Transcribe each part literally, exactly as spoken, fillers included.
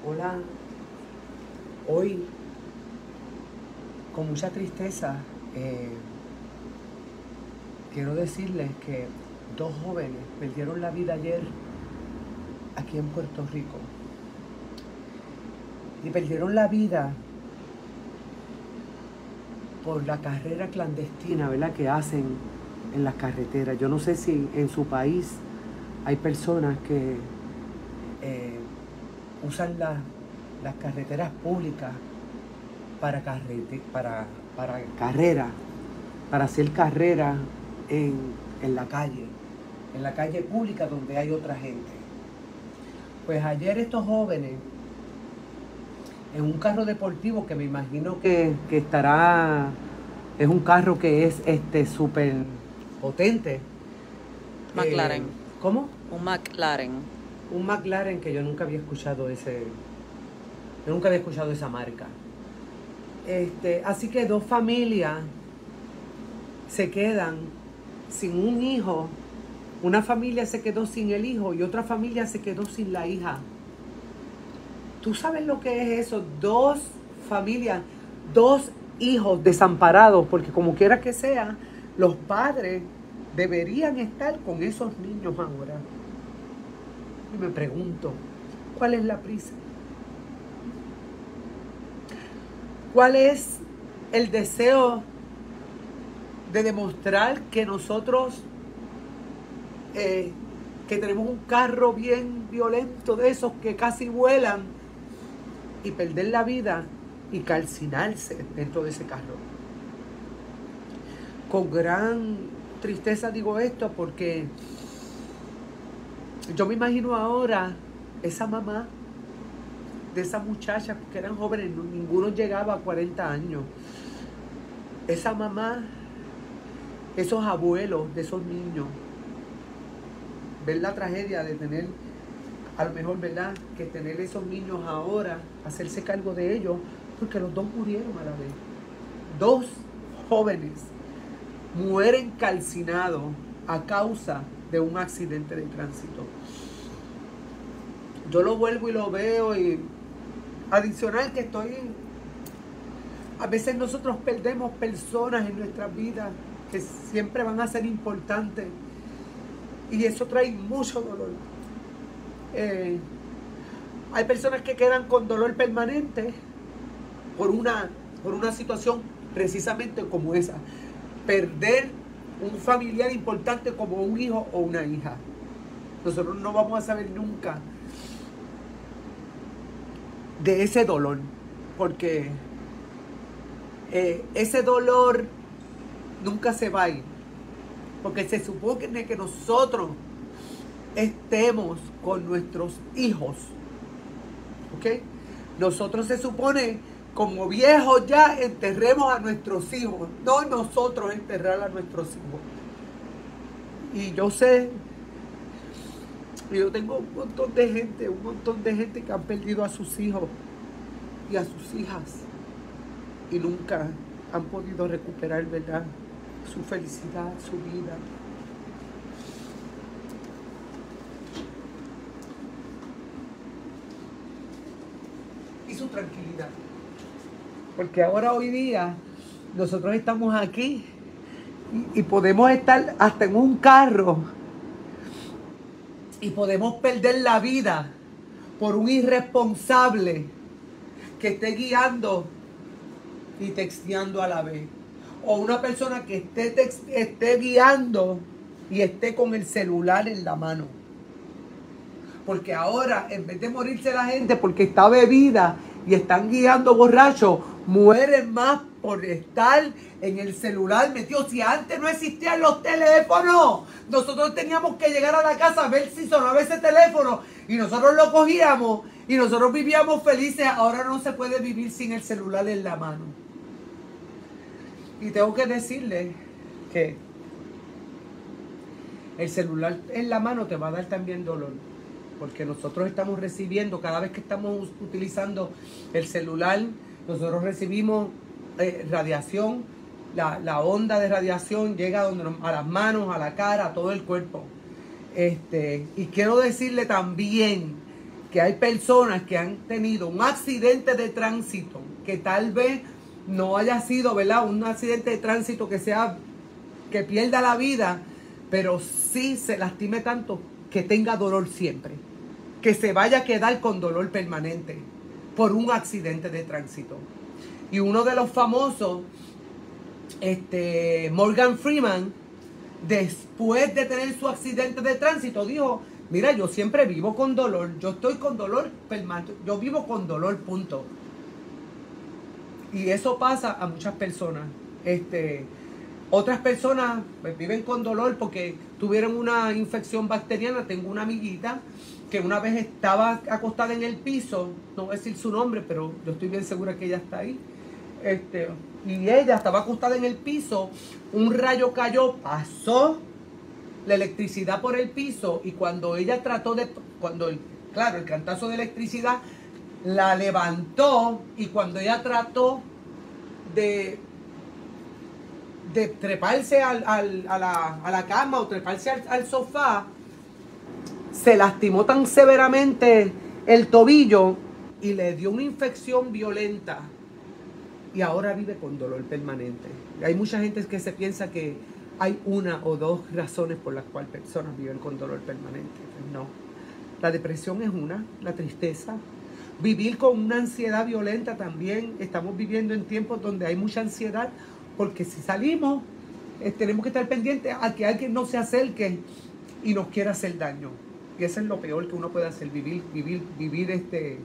Hola, hoy con mucha tristeza eh, quiero decirles que dos jóvenes perdieron la vida ayer aquí en Puerto Rico. Y perdieron la vida por la carrera clandestina, ¿verdad?, que hacen en las carreteras. Yo no sé si en su país hay personas que eh, usan la, las carreteras públicas para, carrete, para, para carrera, para hacer carrera en, en la calle, en la calle pública donde hay otra gente. Pues ayer estos jóvenes, en un carro deportivo que me imagino que, que estará, es un carro que es este súper potente. McLaren. Eh, ¿Cómo? Un McLaren. Un McLaren, que yo nunca había escuchado ese, yo nunca había escuchado esa marca. Este, así que dos familias se quedan sin un hijo. Una familia se quedó sin el hijo y otra familia se quedó sin la hija. ¿Tú sabes lo que es eso? Dos familias, dos hijos desamparados, porque como quiera que sea, los padres deberían estar con esos niños ahora. Y me pregunto, ¿cuál es la prisa? ¿Cuál es el deseo de demostrar que nosotros, eh, que tenemos un carro bien violento de esos que casi vuelan, y perder la vida y calcinarse dentro de ese carro? Con gran tristeza digo esto porque yo me imagino ahora esa mamá de esa muchacha, que eran jóvenes, ninguno llegaba a cuarenta años. Esa mamá, esos abuelos de esos niños, ver la tragedia de tener, a lo mejor, ¿verdad?, que tener esos niños ahora, hacerse cargo de ellos, porque los dos murieron a la vez. Dos jóvenes mueren calcinados a causa de un accidente de tránsito. Yo lo vuelvo y lo veo, y adicional que estoy, a veces nosotros perdemos personas en nuestras vidas que siempre van a ser importantes, y eso trae mucho dolor. Eh, hay personas que quedan con dolor permanente por una, por una situación precisamente como esa. Perder un familiar importante como un hijo o una hija. Nosotros no vamos a saber nunca de ese dolor, porque eh, ese dolor nunca se va a ir, porque se supone que nosotros estemos con nuestros hijos, ¿ok? Nosotros se supone, como viejos ya, enterremos a nuestros hijos, no nosotros enterrar a nuestros hijos. Y yo sé, yo tengo un montón de gente, un montón de gente que han perdido a sus hijos y a sus hijas y nunca han podido recuperar, ¿verdad?, su felicidad, su vida. Y su tranquilidad. Porque ahora, hoy día, nosotros estamos aquí y, y podemos estar hasta en un carro y podemos perder la vida por un irresponsable que esté guiando y texteando a la vez. O una persona que esté, text, esté guiando y esté con el celular en la mano. Porque ahora, en vez de morirse la gente porque está bebida y están guiando borrachos, mueren más por estar en el celular metidos. Si antes no existían los teléfonos, nosotros teníamos que llegar a la casa a ver si sonaba ese teléfono y nosotros lo cogíamos y nosotros vivíamos felices. Ahora no se puede vivir sin el celular en la mano. Y tengo que decirle que el celular en la mano te va a dar también dolor, porque nosotros estamos recibiendo, cada vez que estamos utilizando el celular, nosotros recibimos eh, radiación. La, la onda de radiación llega donde nos, a las manos, a la cara, a todo el cuerpo. Este, y quiero decirle también que hay personas que han tenido un accidente de tránsito, que tal vez no haya sido, ¿verdad?, un accidente de tránsito que sea, que pierda la vida, pero sí se lastime tanto que tenga dolor siempre, que se vaya a quedar con dolor permanente por un accidente de tránsito. Y uno de los famosos, este, Morgan Freeman, después de tener su accidente de tránsito, dijo: mira, yo siempre vivo con dolor, yo estoy con dolor permanente, yo vivo con dolor, punto. Y eso pasa a muchas personas. Este, otras personas pues, viven con dolor porque tuvieron una infección bacteriana. Tengo una amiguita que una vez estaba acostada en el piso, no voy a decir su nombre, pero yo estoy bien segura que ella está ahí. Este, y ella estaba acostada en el piso, un rayo cayó, pasó la electricidad por el piso, y cuando ella trató de, cuando el, claro, el cantazo de electricidad la levantó, y cuando ella trató de, de treparse al, al, a, la, a la cama o treparse al, al sofá, se lastimó tan severamente el tobillo y le dio una infección violenta. Y ahora vive con dolor permanente. Hay mucha gente que se piensa que hay una o dos razones por las cuales personas viven con dolor permanente. Pues no. La depresión es una, la tristeza. Vivir con una ansiedad violenta también. Estamos viviendo en tiempos donde hay mucha ansiedad, porque si salimos, eh, tenemos que estar pendientes a que alguien no se acerque y nos quiera hacer daño. Y eso es lo peor que uno puede hacer, vivir, vivir, vivir este...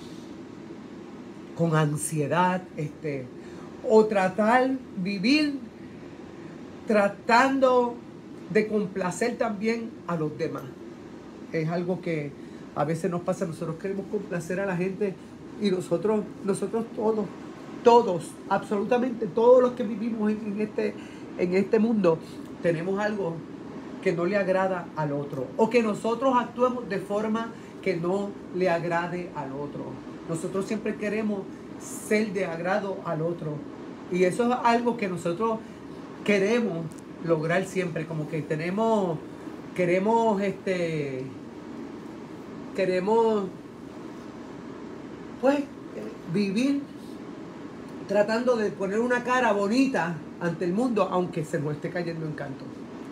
con ansiedad, este, o tratar, vivir tratando de complacer también a los demás. Es algo que a veces nos pasa. Nosotros queremos complacer a la gente, y nosotros, nosotros todos, todos, absolutamente todos los que vivimos en, en, este, en este mundo, tenemos algo que no le agrada al otro, o que nosotros actuemos de forma que no le agrade al otro. Nosotros siempre queremos ser de agrado al otro. Y eso es algo que nosotros queremos lograr siempre. Como que tenemos, queremos, este, queremos, pues, vivir tratando de poner una cara bonita ante el mundo, aunque se nos esté cayendo en canto.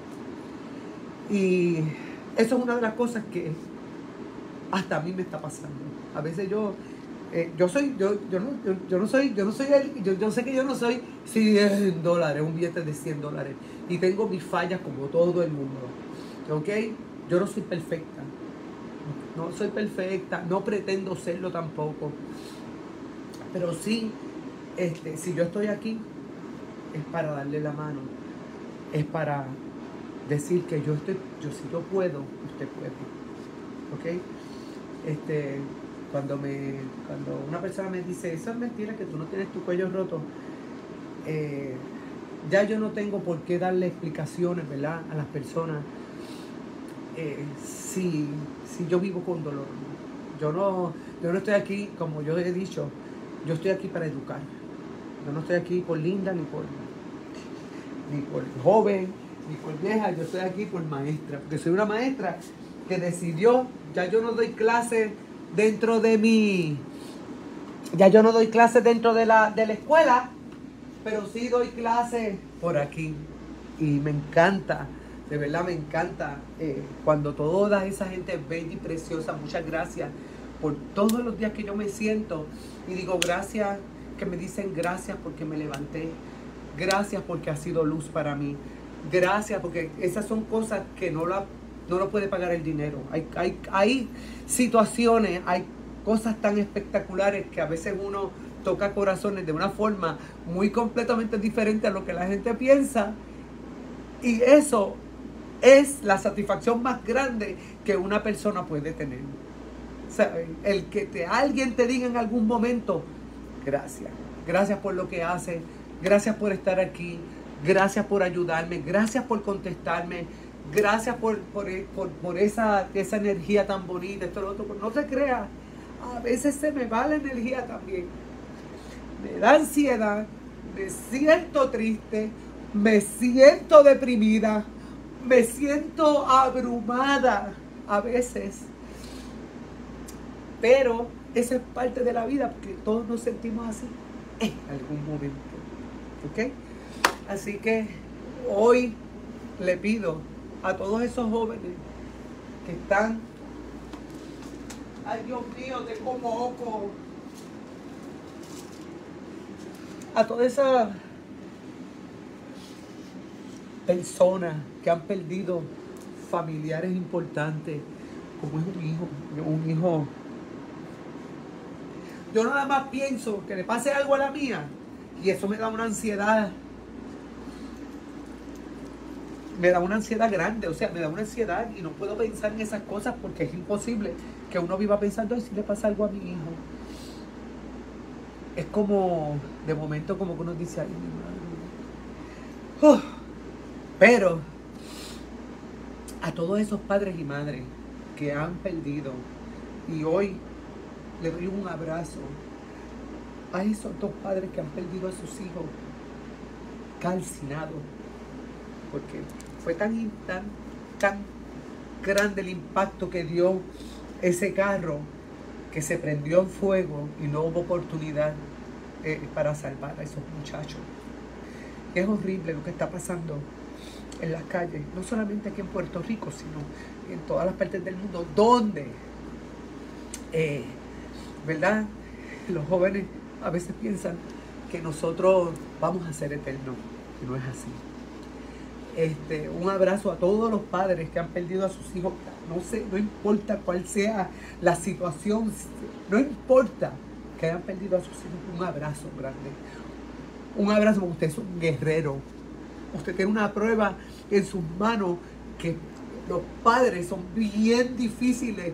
Y eso es una de las cosas que hasta a mí me está pasando. A veces yo, eh, yo soy, yo, yo, no, yo, yo no soy, yo no soy, el, yo, yo sé que yo no soy cien dólares, un billete de cien dólares. Y tengo mis fallas como todo el mundo. ¿Ok? Yo no soy perfecta. No soy perfecta, no pretendo serlo tampoco. Pero sí, este, si yo estoy aquí, es para darle la mano. Es para decir que yo estoy, yo si yo puedo, usted puede. ¿Ok? Este, cuando me, cuando una persona me dice, eso es mentira, que tú no tienes tu cuello roto, eh, ya yo no tengo por qué darle explicaciones, ¿verdad?, a las personas. Eh, si, si yo vivo con dolor, yo no, yo no estoy aquí, como yo he dicho, yo estoy aquí para educar. Yo no estoy aquí por linda, ni por, ni por joven, ni por vieja. Yo estoy aquí por maestra, porque soy una maestra que decidió, ya yo no doy clases dentro de mi, ya yo no doy clases dentro de la, de la escuela, pero sí doy clases por aquí. Y me encanta, de verdad me encanta, eh, cuando toda esa gente bella y preciosa, muchas gracias por todos los días que yo me siento y digo gracias, que me dicen gracias porque me levanté, gracias porque ha sido luz para mí, gracias porque esas son cosas que no la no lo puede pagar el dinero. Hay, hay, hay situaciones, hay cosas tan espectaculares que a veces uno toca corazones de una forma muy completamente diferente a lo que la gente piensa, y eso es la satisfacción más grande que una persona puede tener. ¿Saben? El que te, alguien te diga en algún momento, gracias, gracias por lo que haces, gracias por estar aquí, gracias por ayudarme, gracias por contestarme, gracias por, por, por, por esa, esa energía tan bonita, esto, lo otro. No se crea, a veces se me va la energía también. Me da ansiedad, me siento triste, me siento deprimida, me siento abrumada a veces. Pero esa es parte de la vida, porque todos nos sentimos así en algún momento. ¿Ok? Así que hoy le pido a todos esos jóvenes que están, ay Dios mío, tengo moco, a todas esas personas que han perdido familiares importantes, como es un hijo, un hijo. Yo nada más pienso que le pase algo a la mía y eso me da una ansiedad. Me da una ansiedad grande, o sea, me da una ansiedad y no puedo pensar en esas cosas porque es imposible que uno viva pensando, ay, si le pasa algo a mi hijo. Es como, de momento, como que uno dice, ay, mi madre. Uf. Pero, a todos esos padres y madres que han perdido, y hoy le doy un abrazo a esos dos padres que han perdido a sus hijos calcinados, porque fue tan, tan, tan grande el impacto que dio ese carro que se prendió en fuego y no hubo oportunidad eh, para salvar a esos muchachos. Es horrible lo que está pasando en las calles, no solamente aquí en Puerto Rico, sino en todas las partes del mundo, donde, eh, ¿verdad? Los jóvenes a veces piensan que nosotros vamos a ser eternos, y no es así. Este, un abrazo a todos los padres que han perdido a sus hijos. No sé, no importa cuál sea la situación, no importa que hayan perdido a sus hijos. Un abrazo grande. Un abrazo porque usted es un guerrero. Usted tiene una prueba en sus manos que los padres son bien difíciles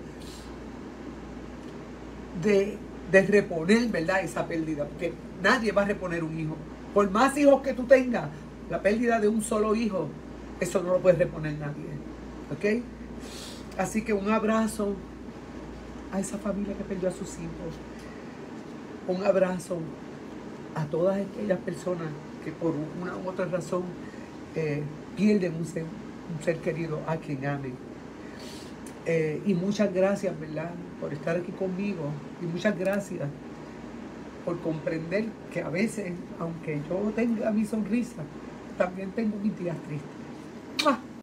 de, de reponer, ¿verdad? Esa pérdida. Porque nadie va a reponer un hijo. Por más hijos que tú tengas, la pérdida de un solo hijo, eso no lo puede reponer nadie. ¿Ok? Así que un abrazo a esa familia que perdió a sus hijos. Un abrazo a todas aquellas personas que por una u otra razón eh, pierden un ser, un ser querido a quien amen. Eh, y muchas gracias, ¿verdad?, por estar aquí conmigo. Y muchas gracias por comprender que a veces, aunque yo tenga mi sonrisa, también tengo mis días tristes.